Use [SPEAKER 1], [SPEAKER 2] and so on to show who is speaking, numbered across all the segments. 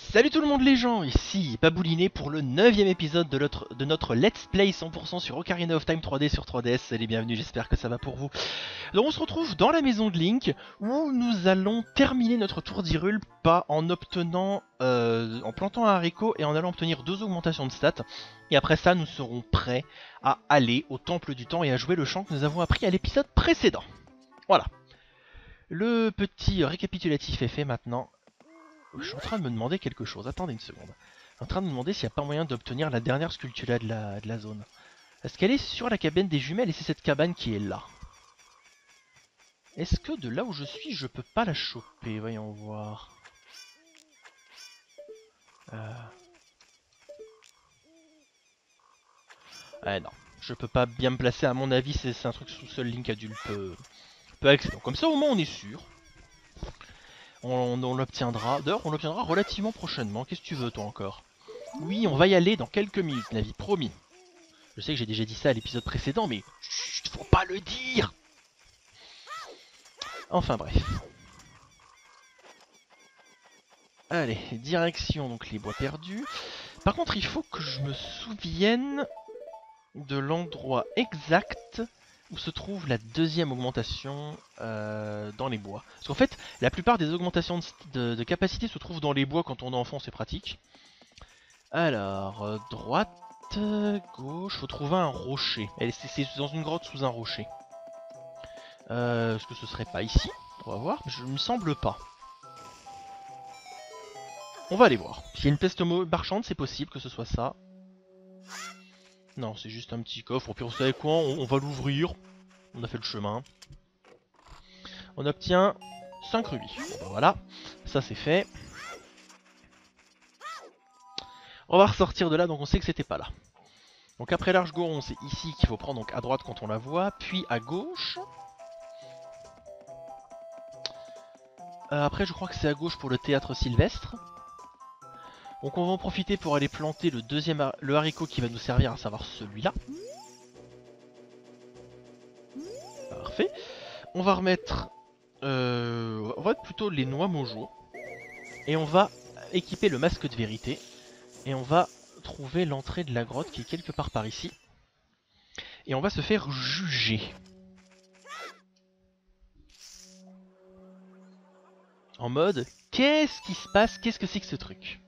[SPEAKER 1] Salut tout le monde les gens, ici Babouliné pour le 9ème épisode de notre Let's Play 100% sur Ocarina of Time 3D sur 3DS. Salut, bienvenue, j'espère que ça va pour vous. Donc on se retrouve dans la maison de Link où nous allons terminer notre tour d'Hyrule pas en obtenant, en plantant un haricot et en allant obtenir 2 augmentations de stats. Et après ça nous serons prêts à aller au Temple du Temps et à jouer le chant que nous avons appris à l'épisode précédent. Voilà. Le petit récapitulatif est fait maintenant. Je suis en train de me demander quelque chose, attendez une seconde. Je suis en train de me demander s'il n'y a pas moyen d'obtenir la dernière sculpture de la zone. Est-ce qu'elle est sur la cabane des jumelles et c'est cette cabane qui est là? Est-ce que de là où je suis, je peux pas la choper? Voyons voir. Non, je peux pas bien me placer, à mon avis c'est un truc sous seul Link adulte peut accéder. Donc comme ça au moins on est sûr. On l'obtiendra. D'ailleurs, on l'obtiendra relativement prochainement. Qu'est-ce que tu veux, toi, encore? Oui, on va y aller dans quelques minutes, Navi, promis. Je sais que j'ai déjà dit ça à l'épisode précédent, mais chut, faut pas le dire. Enfin, bref. Allez, direction, donc, les bois perdus. Par contre, il faut que je me souvienne de l'endroit exact où se trouve la deuxième augmentation dans les bois. Parce qu'en fait, la plupart des augmentations de capacité se trouvent dans les bois quand on est enfant, c'est pratique. Alors, droite, gauche, faut trouver un rocher. C'est dans une grotte sous un rocher. Est-ce que ce serait pas ici? On va voir, je me semble pas. On va aller voir. S'il y a une peste marchande, c'est possible que ce soit ça. Non, c'est juste un petit coffre. Au pire, vous savez quoi, on va l'ouvrir. On a fait le chemin. On obtient 5 rubis. Bon bah voilà, ça c'est fait. On va ressortir de là, donc on sait que c'était pas là. Donc après l'Arche Goron, c'est ici qu'il faut prendre, donc à droite quand on la voit, puis à gauche. Après je crois que c'est à gauche pour le théâtre sylvestre. Donc on va en profiter pour aller planter le haricot qui va nous servir, à savoir celui-là. Parfait. On va remettre... on va mettre plutôt les noix mojo. Et on va équiper le masque de vérité. Et on va trouver l'entrée de la grotte qui est quelque part par ici. Et on va se faire juger. En mode, qu'est-ce qui se passe? Qu'est-ce que c'est que ce truc?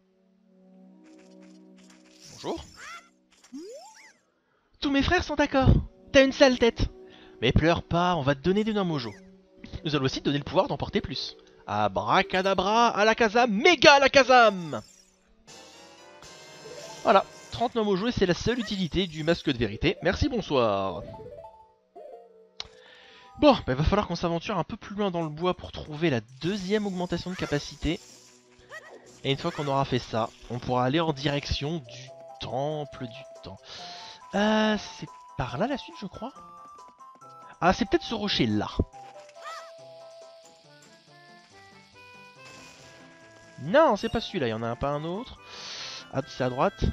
[SPEAKER 1] Bonjour. Tous mes frères sont d'accord. T'as une sale tête. Mais pleure pas, on va te donner des noix mojo. Nous allons aussi te donner le pouvoir d'emporter plus. Abracadabra, alakazam, méga alakazam. Voilà, 30 noix mojo et c'est la seule utilité du masque de vérité. Merci, bonsoir. Bon, bah, il va falloir qu'on s'aventure un peu plus loin dans le bois pour trouver la deuxième augmentation de capacité. Et une fois qu'on aura fait ça, on pourra aller en direction du temple du temps. C'est par là la suite, je crois. Ah, c'est peut-être ce rocher là. Non, c'est pas celui-là, il y en a pas un autre. Ah, c'est à droite.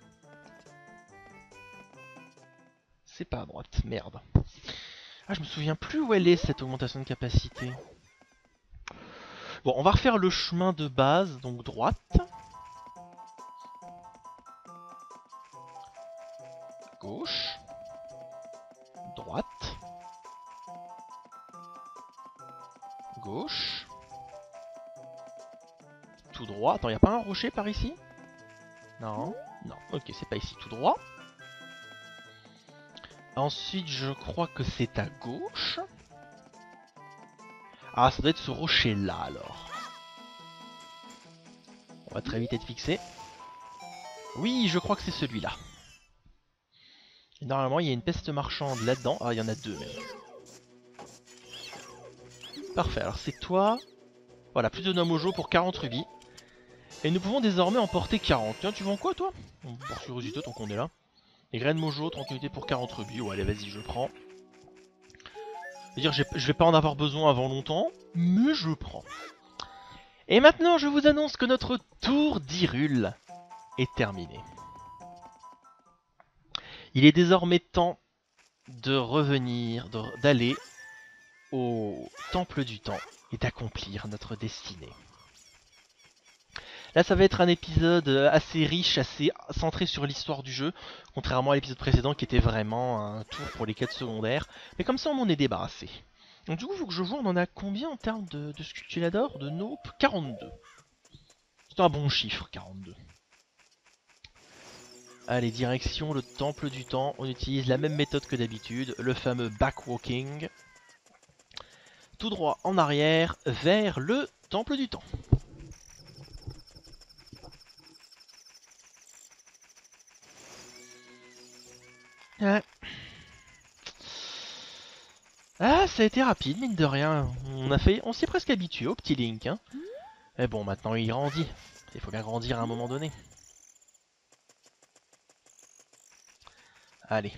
[SPEAKER 1] C'est pas à droite, merde. Ah, je me souviens plus où elle est cette augmentation de capacité. Bon, on va refaire le chemin de base, donc droite. Gauche. Droite. Gauche. Tout droit. Attends, y a pas un rocher par ici? Non. Non, ok, c'est pas ici. Tout droit. Ensuite, je crois que c'est à gauche. Ah, ça doit être ce rocher là alors. On va très vite être fixé. Oui, je crois que c'est celui-là. Normalement, il y a une peste marchande là-dedans. Ah, il y en a deux même. Parfait, alors c'est toi. Voilà, plus de noix mojo pour 40 rubis. Et nous pouvons désormais en porter 40. Tiens, tu vends quoi toi? Par curiosité, tant qu'on est là. Les graines mojo, tranquillité pour 40 rubis. Ouais, allez, vas-y, je prends. Je veux dire, je vais pas en avoir besoin avant longtemps, mais je prends. Et maintenant, je vous annonce que notre tour d'Hyrule est terminé. Il est désormais temps de revenir, d'aller au Temple du Temps et d'accomplir notre destinée. Là, ça va être un épisode assez riche, assez centré sur l'histoire du jeu, contrairement à l'épisode précédent qui était vraiment un tour pour les quêtes secondaires. Mais comme ça, on en est débarrassé. Donc du coup, il faut que je vois, on en a combien en termes de sculptulador, de nope? 42. C'est un bon chiffre, 42. Allez, direction le temple du temps. On utilise la même méthode que d'habitude, le fameux backwalking. Tout droit en arrière vers le temple du temps. Ouais. Ah, ça a été rapide, mine de rien. On s'y est presque habitué au petit Link. Hein. Mais bon, maintenant il grandit. Il faut bien grandir à un moment donné. Allez.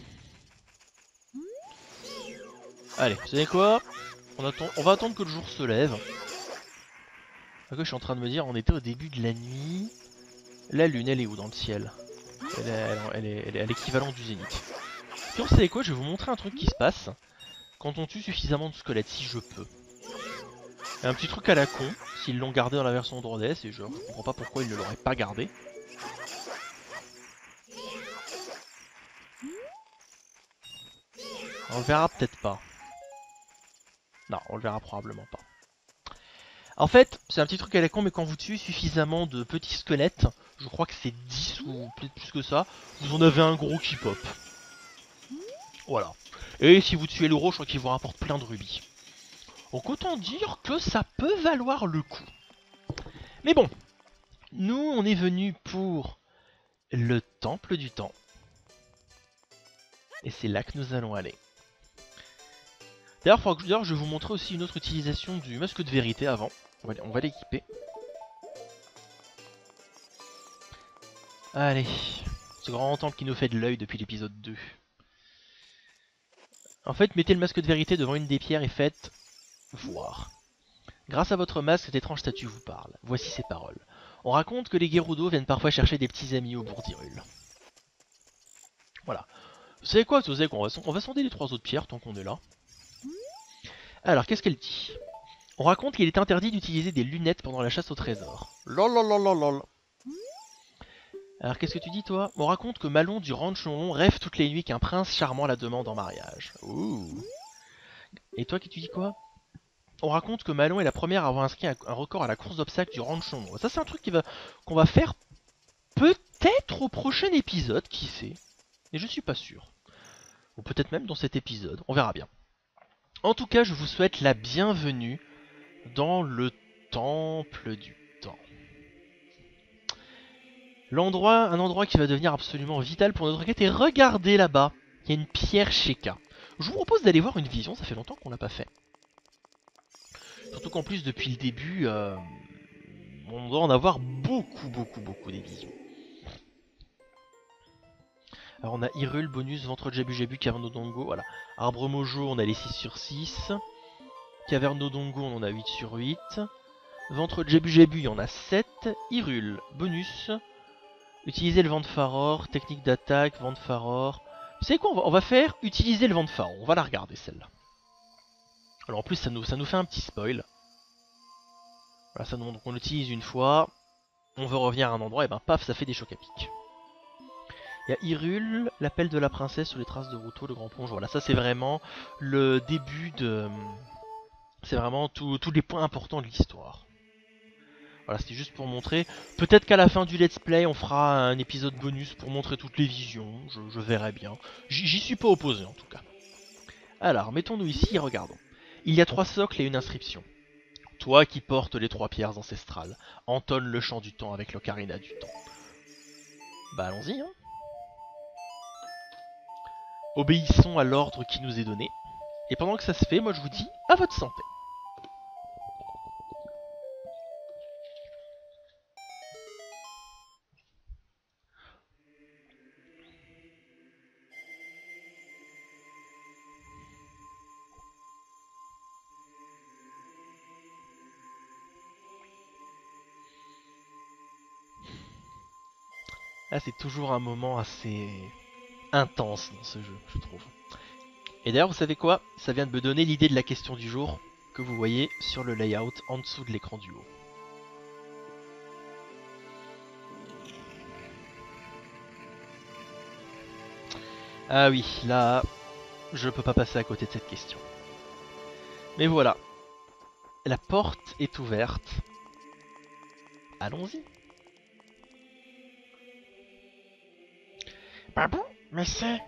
[SPEAKER 1] Allez, vous savez quoi? On va attendre que le jour se lève. Parce que je suis en train de me dire, on était au début de la nuit. La lune, elle est où dans le ciel? Elle est l'équivalent du zénith. Puis vous savez quoi? Je vais vous montrer un truc qui se passe quand on tue suffisamment de squelettes, si je peux. Un petit truc à la con, s'ils l'ont gardé dans la version Drodes, et je comprends pas pourquoi ils ne l'auraient pas gardé. On le verra peut-être pas. Non, on le verra probablement pas. En fait, c'est un petit truc à la con, mais quand vous tuez suffisamment de petits squelettes, je crois que c'est 10 ou peut-être plus que ça, vous en avez un gros qui pop. Voilà. Et si vous tuez le gros, je crois qu'il vous rapporte plein de rubis. Donc autant dire que ça peut valoir le coup. Mais bon, nous on est venu pour le temple du temps. Et c'est là que nous allons aller. D'ailleurs, je vais vous montrer aussi une autre utilisation du masque de vérité avant. On va l'équiper. Allez, ce grand temple qui nous fait de l'œil depuis l'épisode 2. En fait, mettez le masque de vérité devant une des pierres et faites voir. Grâce à votre masque, cette étrange statue vous parle. Voici ses paroles. On raconte que les Gerudo viennent parfois chercher des petits amis au bourg d'Hyrule. Voilà. Vous savez quoi, on va sonder les 3 autres pierres tant qu'on est là. Alors, qu'est-ce qu'elle dit? On raconte qu'il est interdit d'utiliser des lunettes pendant la chasse au trésor. Lololololol. Alors, qu'est-ce que tu dis, toi? On raconte que Malon du Ranchon rêve toutes les nuits qu'un prince charmant la demande en mariage. Ouh. Et toi, qui tu dis quoi? On raconte que Malon est la première à avoir inscrit un record à la course d'obstacles du Ranchon. Ça, c'est un truc qu'on va faire peut-être au prochain épisode, qui sait. Et je suis pas sûr. Ou peut-être même dans cet épisode, on verra bien. En tout cas, je vous souhaite la bienvenue dans le temple du temps. Un endroit qui va devenir absolument vital pour notre quête. Et regardez là-bas, il y a une pierre Sheikah. Je vous propose d'aller voir une vision, ça fait longtemps qu'on l'a pas fait. Surtout qu'en plus, depuis le début, on doit en avoir beaucoup des visions. Alors on a Hyrule, bonus, ventre Jabu Jabu, caverne Odongo, voilà. Arbre Mojo, on a les 6 sur 6. Caverne Odongo, on en a 8 sur 8. Ventre Jabu Jabu, il y en a 7. Hyrule, bonus. Utiliser le vent de Faror, technique d'attaque, vent de Faror. Vous savez quoi, on va faire utiliser le vent de Faror, on va la regarder celle-là. Alors en plus ça nous fait un petit spoil. Voilà, ça nous montre qu'on l'utilise une fois, on veut revenir à un endroit, et ben paf, ça fait des chocs à pic. Il y a Hyrule, l'appel de la princesse sur les traces de Ruto, le grand plonge. Voilà, ça c'est vraiment le début de... C'est vraiment tous les points importants de l'histoire. Voilà, c'était juste pour montrer. Peut-être qu'à la fin du let's play, on fera un épisode bonus pour montrer toutes les visions. Je verrai bien. J'y suis pas opposé en tout cas. Alors, mettons-nous ici et regardons. Il y a 3 socles et une inscription. Toi qui portes les 3 pierres ancestrales, entonne le chant du temps avec l'ocarina du temps. Bah allons-y, hein. Obéissons à l'ordre qui nous est donné. Et pendant que ça se fait, moi je vous dis à votre santé. Là c'est toujours un moment assez intense dans ce jeu, je trouve. Et d'ailleurs, vous savez quoi? Ça vient de me donner l'idée de la question du jour que vous voyez sur le layout en dessous de l'écran du haut. Ah oui, là, je peux pas passer à côté de cette question. Mais voilà, la porte est ouverte. Allons-y.
[SPEAKER 2] Babou, mais c'est...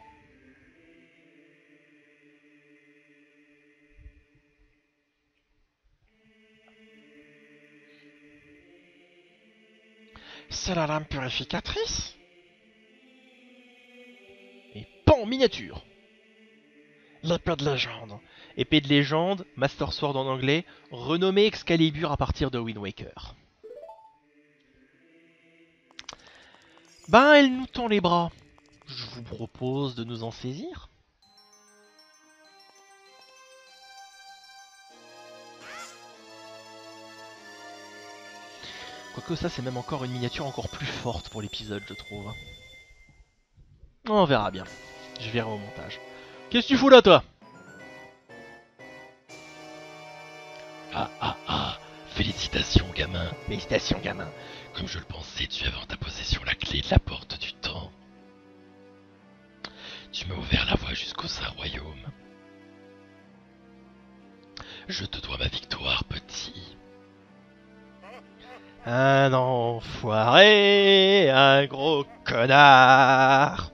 [SPEAKER 2] C'est la lame purificatrice?
[SPEAKER 1] Et pan miniature.
[SPEAKER 2] L'épée de légende.
[SPEAKER 1] Épée de légende, Master Sword en anglais, renommée Excalibur à partir de Wind Waker. Ben, elle nous tend les bras. Je vous propose de nous en saisir. Quoique ça, c'est même encore une miniature encore plus forte pour l'épisode, je trouve. On verra bien. Je verrai au montage. Qu'est-ce que tu fous là, toi?
[SPEAKER 3] Ah, félicitations, gamin.
[SPEAKER 1] Félicitations, gamin.
[SPEAKER 3] Comme je le pensais, tu avais en ta possession la clé de la porte du temps. Tu m'as ouvert la voie jusqu'au Saint-Royaume. Je te dois ma victoire, petit.
[SPEAKER 1] Un enfoiré, un gros connard.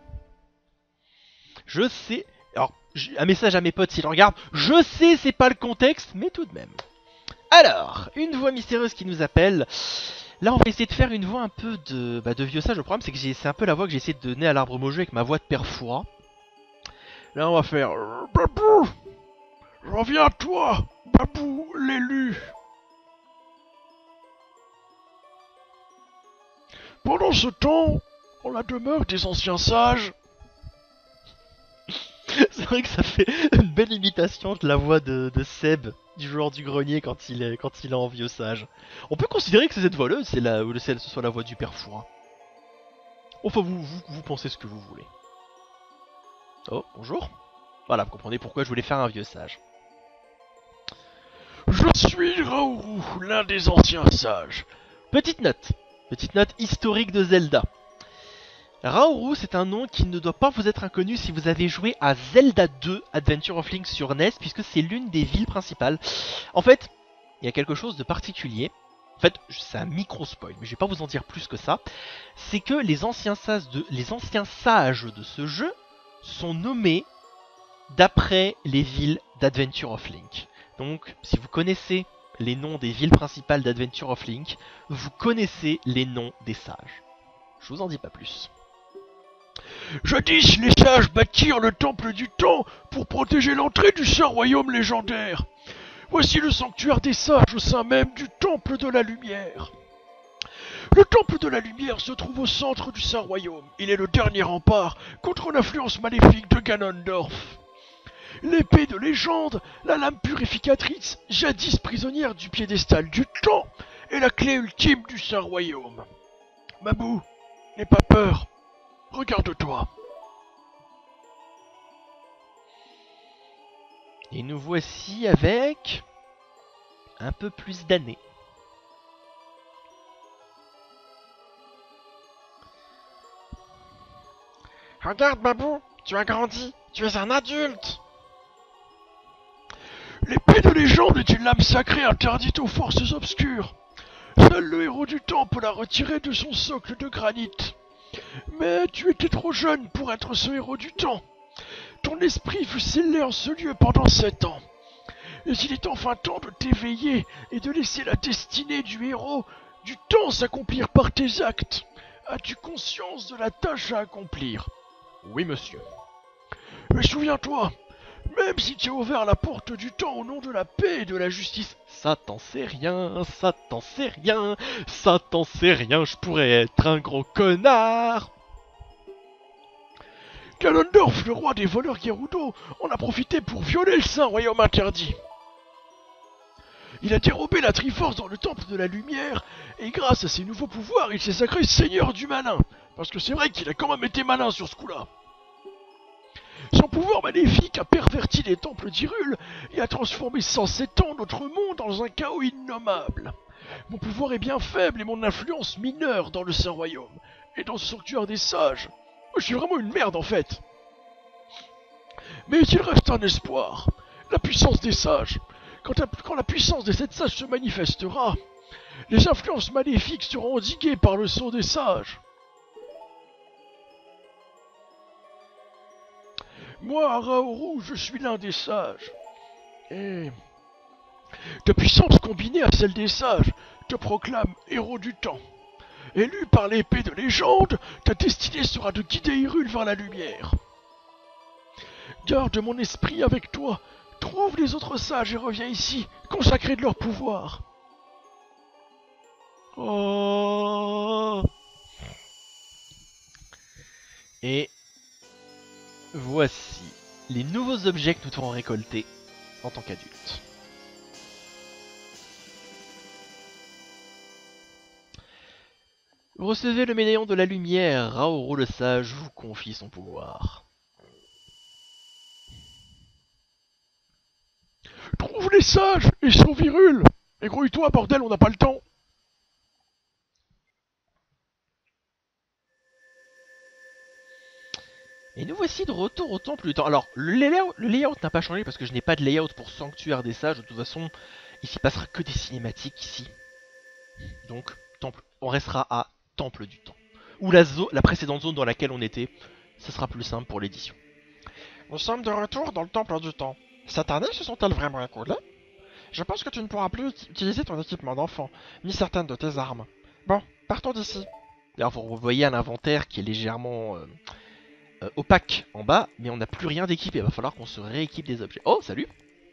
[SPEAKER 1] Je sais. Alors, un message à mes potes s'ils regardent. Je sais, c'est pas le contexte, mais tout de même. Alors, une voix mystérieuse qui nous appelle. Là, on va essayer de faire une voix un peu de vieux sage. Le problème, c'est que c'est un peu la voix que j'ai essayé de donner à l'arbre maugé avec ma voix de père Fouras. Là, on va faire.
[SPEAKER 2] Babou, je reviens à toi, Babou l'élu. Pendant ce temps, en la demeure des anciens sages...
[SPEAKER 1] C'est vrai que ça fait une belle imitation de la voix de Seb, du joueur du grenier quand il est en vieux sage. On peut considérer que c'est cette voix-là, ou ce soit la voix du père Fouras. Enfin, vous pensez ce que vous voulez. Oh, bonjour. Voilà, vous comprenez pourquoi je voulais faire un vieux sage.
[SPEAKER 2] Je suis Raourou, l'un des anciens sages.
[SPEAKER 1] Petite note historique de Zelda. Raourou, c'est un nom qui ne doit pas vous être inconnu si vous avez joué à Zelda 2 Adventure of Link sur NES, puisque c'est l'une des villes principales. En fait, il y a quelque chose de particulier. En fait, c'est un micro-spoil, mais je vais pas vous en dire plus que ça. C'est que les anciens sages de ce jeu sont nommés d'après les villes d'Adventure of Link. Donc, si vous connaissez les noms des villes principales d'Adventure of Link, vous connaissez les noms des sages. Je vous en dis pas plus.
[SPEAKER 2] Jadis, les sages bâtirent le temple du temps pour protéger l'entrée du Saint-Royaume légendaire. Voici le sanctuaire des sages au sein même du temple de la lumière. Le temple de la lumière se trouve au centre du Saint-Royaume. Il est le dernier rempart contre l'influence maléfique de Ganondorf. L'épée de légende, la lame purificatrice, jadis prisonnière du piédestal du temps, est la clé ultime du Saint-Royaume. Babou, n'aie pas peur. Regarde-toi.
[SPEAKER 1] Et nous voici avec un peu plus d'années.
[SPEAKER 2] Regarde, Babou, tu as grandi. Tu es un adulte. L'épée de légende est une lame sacrée interdite aux forces obscures. Seul le héros du temps peut la retirer de son socle de granit. Mais tu étais trop jeune pour être ce héros du temps. Ton esprit fut scellé en ce lieu pendant 7 ans. Et il est enfin temps de t'éveiller et de laisser la destinée du héros du temps s'accomplir par tes actes. As-tu conscience de la tâche à accomplir?
[SPEAKER 1] Oui, monsieur.
[SPEAKER 2] Mais souviens-toi, même si tu as ouvert la porte du temps au nom de la paix et de la justice,
[SPEAKER 1] ça t'en sait rien, ça t'en sait rien, ça t'en sait rien, je pourrais être un gros connard.
[SPEAKER 2] Ganondorf, le roi des voleurs Gerudo, en a profité pour violer le Saint-Royaume interdit. Il a dérobé la Triforce dans le temple de la lumière, et grâce à ses nouveaux pouvoirs, il s'est sacré seigneur du malin. Parce que c'est vrai qu'il a quand même été malin sur ce coup-là. Son pouvoir maléfique a perverti les temples d'Hyrule et a transformé sans 7 ans notre monde dans un chaos innommable. Mon pouvoir est bien faible et mon influence mineure dans le Saint-Royaume, et dans ce sanctuaire des sages. Je suis vraiment une merde en fait. Mais il reste un espoir. La puissance des sages. Quand la puissance des 7 sages se manifestera, les influences maléfiques seront endiguées par le sceau des sages. Moi, Raoru, je suis l'un des sages. Et ta puissance combinée à celle des sages te proclame héros du temps. Élu par l'épée de légende, ta destinée sera de guider Hyrule vers la lumière. Garde mon esprit avec toi, trouve les autres sages et reviens ici, consacrés de leur pouvoir. Oh.
[SPEAKER 1] Et voici les nouveaux objets que nous pourrons récolter en tant qu'adultes. Vous recevez le médaillon de la lumière, Raoru le sage vous confie son pouvoir.
[SPEAKER 2] Trouve les sages et sauve Hyrule. Et grouille-toi, bordel, on n'a pas le temps.
[SPEAKER 1] Et nous voici de retour au temple du temps. Alors, le layout n'a pas changé parce que je n'ai pas de layout pour Sanctuaire des Sages. De toute façon, il s'y passera que des cinématiques ici. Donc, on restera à Temple du Temps. Ou la précédente zone dans laquelle on était. Ce sera plus simple pour l'édition.
[SPEAKER 4] Nous sommes de retour dans le Temple du Temps. Cette année, se sont-elles vraiment écoulées? Je pense que tu ne pourras plus utiliser ton équipement d'enfant, ni certaines de tes armes. Bon, partons d'ici.
[SPEAKER 1] Alors, vous voyez un inventaire qui est légèrement opaque en bas, mais on n'a plus rien d'équipé. Il va falloir qu'on se rééquipe des objets. Oh, salut!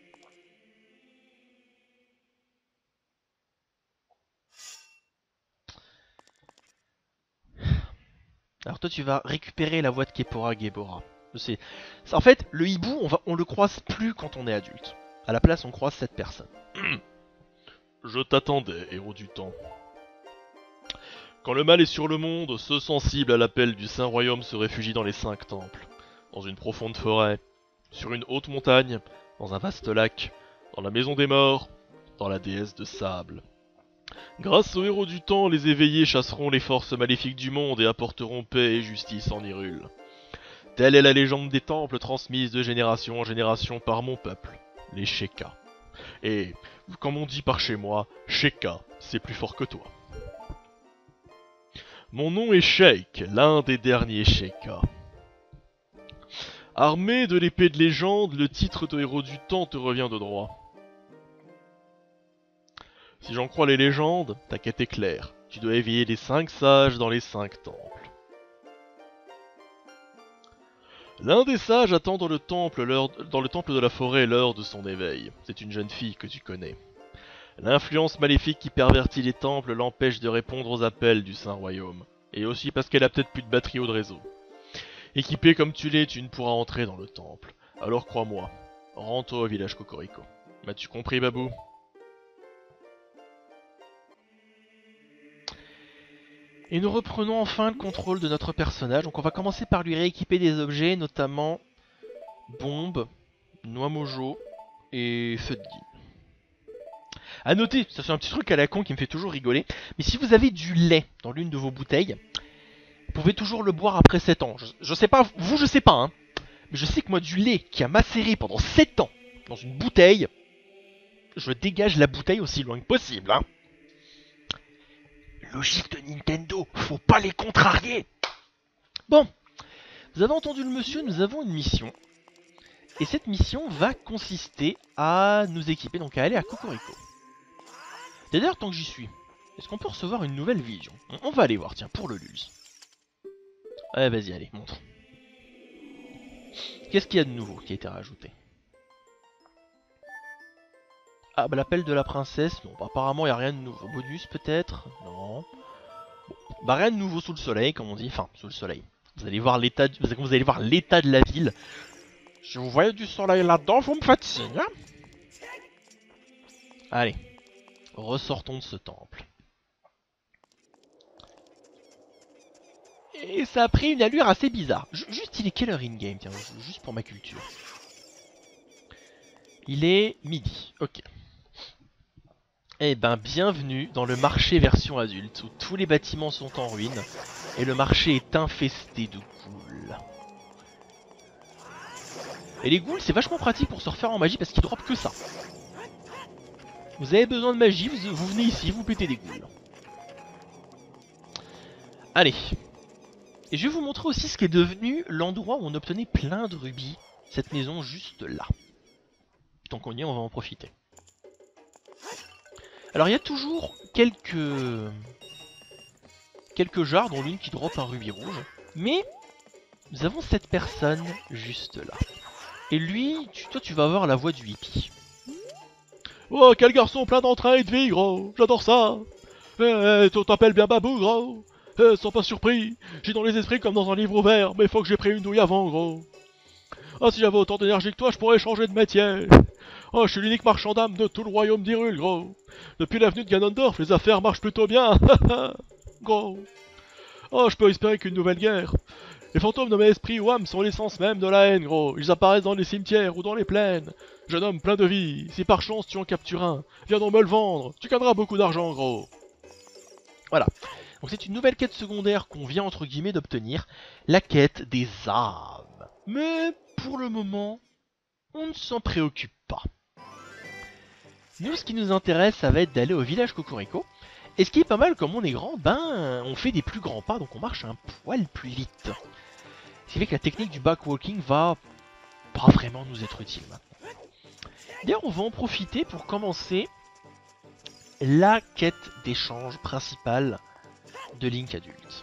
[SPEAKER 1] Alors toi tu vas récupérer la voix de Kepora Gebora. En fait, le hibou, on le croise plus quand on est adulte. À la place, on croise cette personne.
[SPEAKER 5] Je t'attendais, héros du temps. Quand le mal est sur le monde, ceux sensibles à l'appel du Saint-Royaume se réfugient dans les 5 temples, dans une profonde forêt, sur une haute montagne, dans un vaste lac, dans la maison des morts, dans la déesse de sable. Grâce aux héros du temps, les éveillés chasseront les forces maléfiques du monde et apporteront paix et justice en Hyrule. Telle est la légende des temples transmise de génération en génération par mon peuple, les Sheikah. Et, comme on dit par chez moi, Sheikah, c'est plus fort que toi. Mon nom est Sheik, l'un des derniers Sheikah. Armé de l'épée de légende, le titre de héros du temps te revient de droit. Si j'en crois les légendes, ta quête est claire. Tu dois éveiller les 5 sages dans les 5 temples. L'un des sages attend dans le temple de la forêt l'heure de son éveil. C'est une jeune fille que tu connais. L'influence maléfique qui pervertit les temples l'empêche de répondre aux appels du Saint-Royaume. Et aussi parce qu'elle a peut-être plus de batterie ou de réseau. Équipé comme tu l'es, tu ne pourras entrer dans le temple. Alors crois-moi, rentre au village Cocorico. M'as-tu compris, Babou ?
[SPEAKER 1] Et nous reprenons enfin le contrôle de notre personnage. Donc on va commencer par lui rééquiper des objets, notamment Bombe, Noix Mojo et Feu de Guine. A noter, ça c'est un petit truc à la con qui me fait toujours rigoler, mais si vous avez du lait dans l'une de vos bouteilles, vous pouvez toujours le boire après 7 ans. Je sais pas, vous je sais pas, hein, mais je sais que moi du lait qui a macéré pendant 7 ans dans une bouteille, je dégage la bouteille aussi loin que possible, hein. Logique de Nintendo, faut pas les contrarier. Bon, vous avez entendu le monsieur, nous avons une mission. Et cette mission va consister à nous équiper, donc à aller à Cocorico. D'ailleurs, tant que j'y suis, est-ce qu'on peut recevoir une nouvelle vision? On va aller voir, tiens, pour le Lulz. Ouais, vas-y, allez, montre. Qu'est-ce qu'il y a de nouveau qui a été rajouté? Ah bah l'appel de la princesse, non, bah, apparemment il n'y a rien de nouveau. Bonus peut-être? Non. Bon. Bah rien de nouveau sous le soleil, comme on dit, enfin sous le soleil. Vous allez voir l'état de la ville.
[SPEAKER 4] Si vous voyez du soleil là-dedans, vous me faites signe. Hein?
[SPEAKER 1] Allez, ressortons de ce temple. Et ça a pris une allure assez bizarre. Juste il est quelle heure in-game, tiens, juste pour ma culture. Il est midi, ok. Eh ben, bienvenue dans le marché version adulte, où tous les bâtiments sont en ruine, et le marché est infesté de ghouls. Et les ghouls, c'est vachement pratique pour se refaire en magie parce qu'ils dropent que ça. Vous avez besoin de magie, vous venez ici, vous pétez des ghouls. Allez. Et je vais vous montrer aussi ce qui est devenu l'endroit où on obtenait plein de rubis. Cette maison juste là. Tant qu'on y est, on va en profiter. Alors il y a toujours quelques jarres, dont l'une qui drop un rubis rouge. Mais nous avons cette personne juste là. Et lui, toi tu vas avoir la voix du hippie.
[SPEAKER 5] Oh, quel garçon plein d'entrain et de vie, gros. J'adore ça. Tu t'appelles bien Babou, gros. Sois pas surpris. J'ai dans les esprits comme dans un livre ouvert, mais faut que j'ai pris une douille avant, gros. Ah, si j'avais autant d'énergie que toi, je pourrais changer de métier. Oh, je suis l'unique marchand d'âme de tout le royaume d'Hyrule, gros. Depuis l'avenue de Ganondorf, les affaires marchent plutôt bien. Gros. Oh, je peux espérer qu'une nouvelle guerre. Les fantômes nommés esprits ou âmes sont l'essence même de la haine, gros. Ils apparaissent dans les cimetières ou dans les plaines. Jeune homme plein de vie, si par chance tu en captures un, viens donc me le vendre, tu gagneras beaucoup d'argent, gros. Voilà. Donc c'est une nouvelle quête secondaire qu'on vient entre guillemets d'obtenir, la quête des âmes. Mais pour le moment, on ne s'en préoccupe pas. Nous, ce qui nous intéresse, ça va être d'aller au village Cocorico. Et ce qui est pas mal, comme on est grand, ben, on fait des plus grands pas, donc on marche un poil plus vite. Ce qui fait que la technique du backwalking va pas vraiment nous être utile maintenant. D'ailleurs, on va en profiter pour commencer la quête d'échange principale de Link adulte.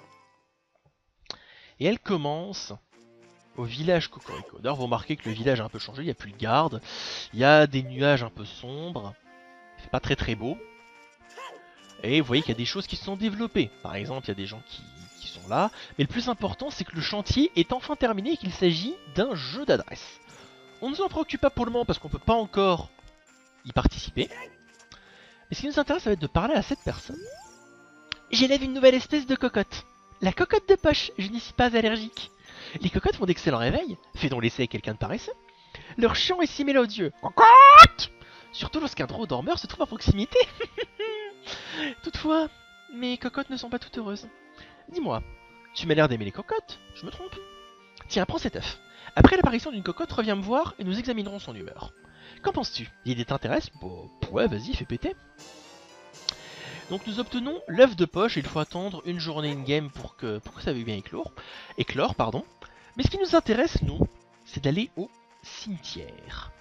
[SPEAKER 5] Et elle commence au village Cocorico. D'ailleurs, vous remarquez que le village a un peu changé, il n'y a plus de garde, il y a des nuages un peu sombres, c'est pas très très beau. Et vous voyez qu'il y a des choses qui se sont développées. Par exemple, il y a des gens qui sont là. Mais le plus important, c'est que le chantier est enfin terminé et qu'il s'agit d'un jeu d'adresse. On ne s'en préoccupe pas pour le moment parce qu'on ne peut pas encore y participer. Mais ce qui nous intéresse, ça va être de parler à cette personne. J'élève une nouvelle espèce de cocotte. La cocotte de poche, je n'y suis pas allergique. Les cocottes font d'excellents réveils. Fais donc l'essai avec quelqu'un de paresseux. Leur chant est si mélodieux. Cocotte! Surtout lorsqu'un drôle dormeur se trouve à proximité. Toutefois, mes cocottes ne sont pas toutes heureuses. Dis-moi, tu m'as l'air d'aimer les cocottes, je me trompe? Tiens, prends cet œuf. Après l'apparition d'une cocotte, reviens me voir et nous examinerons son humeur. Qu'en penses-tu? L'idée t'intéresse? Bon, ouais, vas-y, fais péter. Donc nous obtenons l'œuf de poche et il faut attendre une journée in-game pour que ça veuille bien éclore, pardon. Mais ce qui nous intéresse, nous, c'est d'aller au cimetière.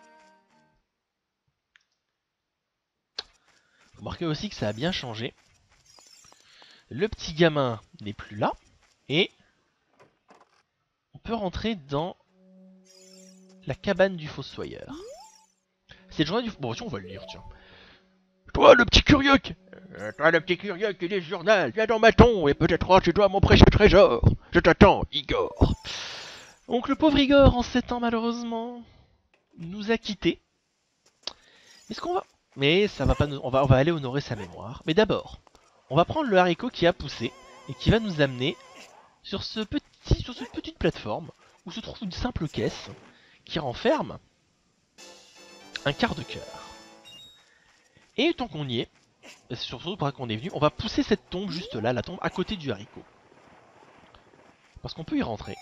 [SPEAKER 5] Remarquez aussi que ça a bien changé. Le petit gamin n'est plus là. Et on peut rentrer dans la cabane du fossoyeur. C'est le journal du... Bon, si on va le lire, tiens.
[SPEAKER 2] Toi, le petit curieux qui
[SPEAKER 1] lit le journal, viens dans ma tombe et peut-être tu dois mon précieux trésor. Je t'attends, Igor. Donc le pauvre Igor, en 7 ans malheureusement, nous a quittés. Est-ce qu'on va... Mais ça va pas nous... on va aller honorer sa mémoire. Mais d'abord, on va prendre le haricot qui a poussé et qui va nous amener sur cette petite plateforme où se trouve une simple caisse qui renferme un quart de cœur. Et tant qu'on y est, c'est surtout pour ça qu'on est venu, on va pousser cette tombe juste là, la tombe à côté du haricot. Parce qu'on peut y rentrer.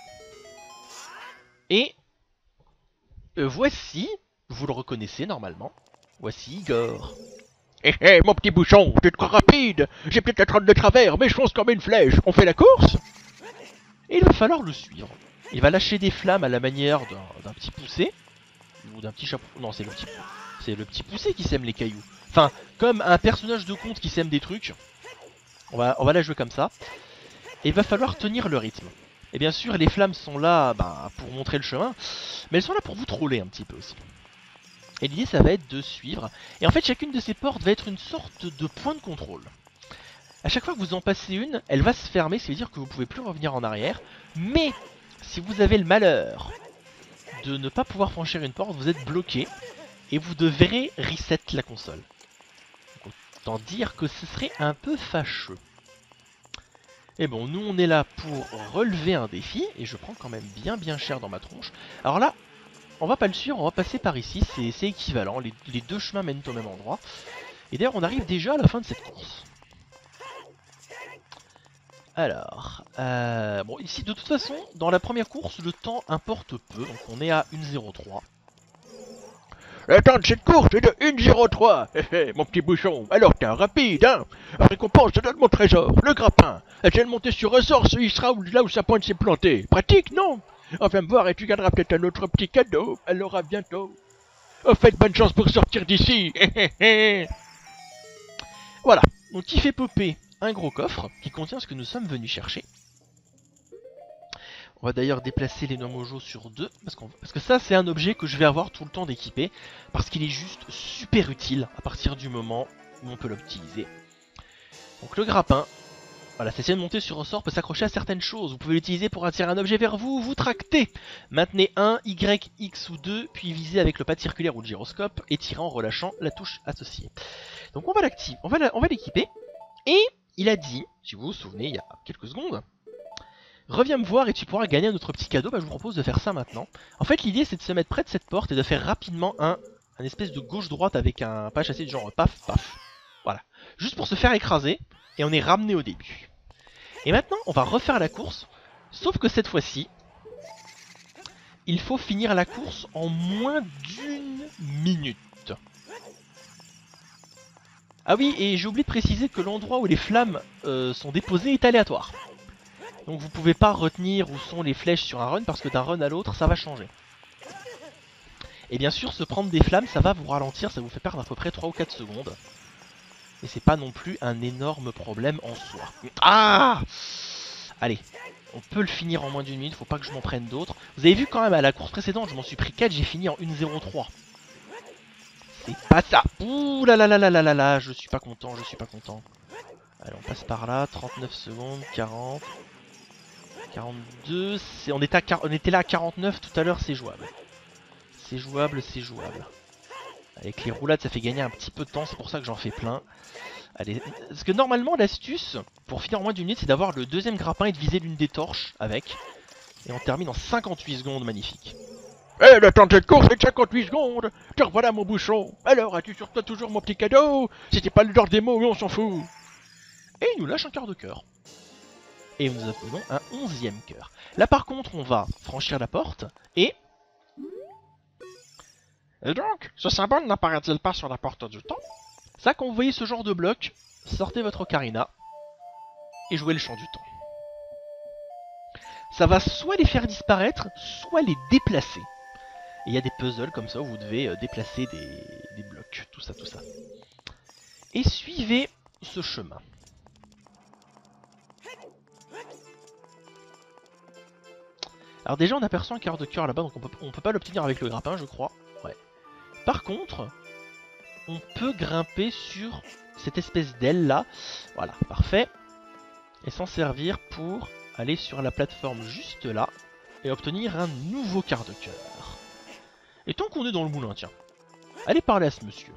[SPEAKER 1] Et voici, vous le reconnaissez normalement, voici Igor.
[SPEAKER 2] Hé hé, mon petit bouchon, tu te crois rapide? J'ai peut-être la trotte de travers, mais je fonce comme une flèche. On fait la course?
[SPEAKER 1] Et il va falloir le suivre. Il va lâcher des flammes à la manière d'un petit poussé. Ou d'un petit chapeau. Non, c'est le petit poussé qui sème les cailloux. Enfin, comme un personnage de conte qui sème des trucs. On va la jouer comme ça. Et il va falloir tenir le rythme. Et bien sûr, les flammes sont là pour montrer le chemin. Mais elles sont là pour vous troller un petit peu aussi. Et l'idée, ça va être de suivre. Et en fait, chacune de ces portes va être une sorte de point de contrôle. À chaque fois que vous en passez une, elle va se fermer, ce qui veut dire que vous ne pouvez plus revenir en arrière. Mais, si vous avez le malheur de ne pas pouvoir franchir une porte, vous êtes bloqué. Et vous devrez reset la console. Donc, autant dire que ce serait un peu fâcheux. Et bon, nous on est là pour relever un défi. Et je prends quand même bien cher dans ma tronche. Alors là, on va pas le suivre, on va passer par ici, c'est équivalent, les deux chemins mènent au même endroit. Et d'ailleurs on arrive déjà à la fin de cette course. Alors, bon ici de toute façon, dans la première course, le temps importe peu, donc on est à 1,03.
[SPEAKER 2] Le temps de cette course est de 1,03. Mon petit bouchon, alors t'es un rapide, hein? En récompense, je te donne mon trésor, le grappin. Et je vais le monter sur ressort, il sera là où sa pointe s'est plantée. Pratique, non? Enfin me voir et tu gagneras peut-être un autre petit cadeau. Alors à bientôt. Au fait, bonne chance pour sortir d'ici.
[SPEAKER 1] Voilà, donc il fait popper un gros coffre qui contient ce que nous sommes venus chercher. On va d'ailleurs déplacer les noix mojo sur 2, parce que ça c'est un objet que je vais avoir tout le temps d'équiper, parce qu'il est juste super utile à partir du moment où on peut l'optimiser. Donc le grappin, voilà, cette chaîne montée sur ressort peut s'accrocher à certaines choses. Vous pouvez l'utiliser pour attirer un objet vers vous, vous tractez. Maintenez 1, Y, X ou 2, puis visez avec le pad circulaire ou le gyroscope, et tirez en relâchant la touche associée. Donc on va l'activer, on va l'équiper, et il a dit, si vous vous souvenez, il y a quelques secondes, reviens me voir et tu pourras gagner notre petit cadeau. Bah, je vous propose de faire ça maintenant. En fait, l'idée c'est de se mettre près de cette porte et de faire rapidement un espèce de gauche-droite avec un pas chassé de genre paf paf. Voilà. Juste pour se faire écraser et on est ramené au début. Et maintenant, on va refaire la course. Sauf que cette fois-ci, il faut finir la course en moins d'1 minute. Ah oui, et j'ai oublié de préciser que l'endroit où les flammes sont déposées est aléatoire. Donc vous pouvez pas retenir où sont les flèches sur un run parce que d'un run à l'autre ça va changer. Et bien sûr se prendre des flammes ça va vous ralentir, ça vous fait perdre à peu près 3 ou 4 secondes. Et c'est pas non plus un énorme problème en soi. Ah! Allez, on peut le finir en moins d'1 minute, faut pas que je m'en prenne d'autres. Vous avez vu quand même à la course précédente je m'en suis pris 4, j'ai fini en 1,03. C'est pas ça. Ouh là là là là là là là, je suis pas content, je suis pas content. Allez on passe par là, 39 secondes, 40... 42, on était là à 49 tout à l'heure, c'est jouable. C'est jouable, c'est jouable. Avec les roulades, ça fait gagner un petit peu de temps, c'est pour ça que j'en fais plein. Allez, parce que normalement, l'astuce, pour finir en moins d'1 minute, c'est d'avoir le deuxième grappin et de viser l'une des torches avec. Et on termine en 58 secondes, magnifique.
[SPEAKER 2] Eh, le temps de cette course est de 58 secondes. Te revoilà mon bouchon. Alors, as-tu sur toi toujours mon petit cadeau? C'était pas le genre des mots, mais on s'en fout.
[SPEAKER 1] Et il nous lâche un quart de cœur. Et nous obtenons un 11e cœur. Là par contre on va franchir la porte et...
[SPEAKER 4] Et donc, ce symbole n'apparaît-il pas sur la porte du temps?
[SPEAKER 1] Ça quand vous voyez ce genre de bloc, sortez votre ocarina et jouez le chant du temps. Ça va soit les faire disparaître, soit les déplacer. Et il y a des puzzles comme ça où vous devez déplacer des blocs, tout ça, tout ça. Et suivez ce chemin. Alors déjà on aperçoit un quart de cœur là-bas, donc on peut pas l'obtenir avec le grappin je crois. Ouais. Par contre, on peut grimper sur cette espèce d'aile là. Voilà, parfait. Et s'en servir pour aller sur la plateforme juste là et obtenir un nouveau quart de cœur. Et tant qu'on est dans le moulin, tiens, allez parler à ce monsieur.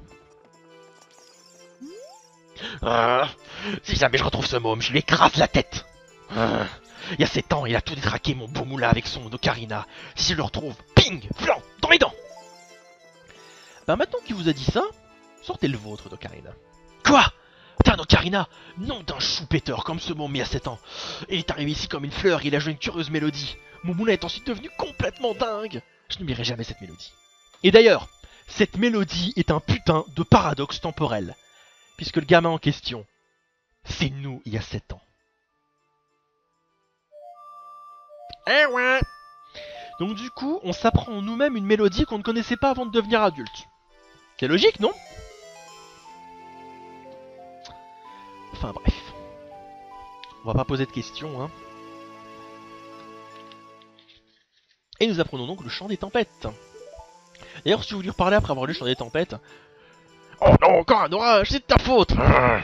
[SPEAKER 3] Si jamais je retrouve ce môme, je lui écrase la tête. Il y a 7 ans, il a tout détraqué mon beau moulin avec son ocarina. Si je le retrouve, ping, flan, dans les dents.
[SPEAKER 1] Bah maintenant qu'il vous a dit ça, sortez le vôtre d'ocarina.
[SPEAKER 3] Quoi? T'as un ocarina? Non d'un choupetteur comme ce môme il y a 7 ans. Il est arrivé ici comme une fleur, il a joué une curieuse mélodie. Mon moulin est ensuite devenu complètement dingue. Je n'oublierai jamais cette mélodie.
[SPEAKER 1] Et d'ailleurs, cette mélodie est un putain de paradoxe temporel. Puisque le gamin en question, c'est nous il y a 7 ans.
[SPEAKER 4] Eh ouais!
[SPEAKER 1] Donc du coup, on s'apprend en nous-mêmes une mélodie qu'on ne connaissait pas avant de devenir adulte. C'est logique, non? Enfin bref. On va pas poser de questions, hein. Et nous apprenons donc le chant des tempêtes. D'ailleurs, si vous voulez reparler après avoir lu le chant des tempêtes...
[SPEAKER 3] Oh non, encore un orage, c'est de ta faute!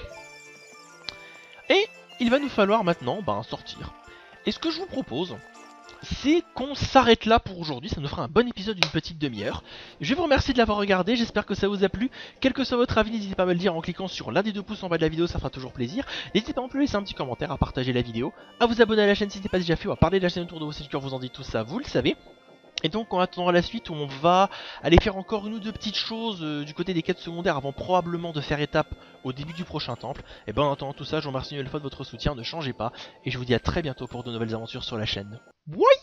[SPEAKER 1] Et il va nous falloir maintenant sortir. Et ce que je vous propose, c'est qu'on s'arrête là pour aujourd'hui. Ça nous fera un bon épisode d'une petite demi-heure. Je vais vous remercier de l'avoir regardé, j'espère que ça vous a plu. Quel que soit votre avis, n'hésitez pas à me le dire en cliquant sur l'un des 2 pouces en bas de la vidéo, ça fera toujours plaisir. N'hésitez pas non plus à laisser un petit commentaire, à partager la vidéo, à vous abonner à la chaîne si ce n'est pas déjà fait, ou à parler de la chaîne autour de vous si le cœur vous en dit, tout ça, vous le savez. Et donc on attendra la suite où on va aller faire encore une ou deux petites choses du côté des quêtes secondaires avant probablement de faire étape au début du prochain temple. Et ben en attendant tout ça, je vous remercie une nouvelle fois de votre soutien, ne changez pas, et je vous dis à très bientôt pour de nouvelles aventures sur la chaîne. Bye.